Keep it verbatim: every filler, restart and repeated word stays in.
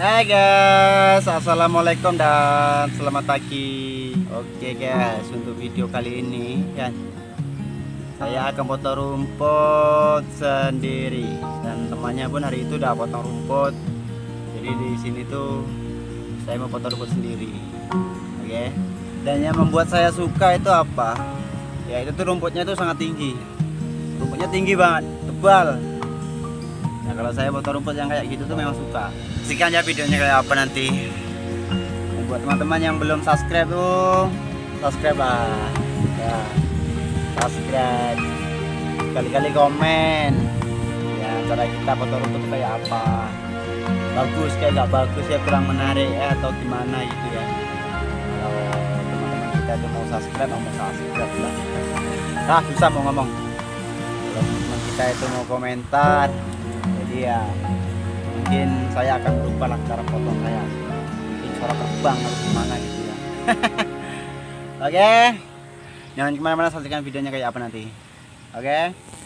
Hai guys, assalamualaikum dan selamat pagi. Oke guys, untuk video kali ini kan saya akan potong rumput sendiri dan temannya pun hari itu udah potong rumput. Jadi di sini tuh saya mau potong rumput sendiri. Oke. Dan yang membuat saya suka itu apa? Ya itu tuh rumputnya tuh sangat tinggi. Rumputnya tinggi banget, tebal. Nah kalau saya potong rumput yang kayak gitu tuh memang suka. Sekian ya videonya kayak apa nanti. Nah, buat teman-teman yang belum subscribe tuh subscribe lah ya, subscribe, kali-kali komen ya cara kita potong rumput kayak apa, bagus kayak gak bagus ya, kurang menarik ya, atau gimana gitu ya. Kalau teman-teman kita tuh mau subscribe mau subscribe lah. Nah susah mau ngomong. Kalau teman kita itu mau komentar, jadi ya mungkin saya akan berubah lah cara potong saya, mungkin suara terbang atau gimana gitu ya. Oke, jangan kemana-mana, saksikan videonya kayak apa nanti. Oke.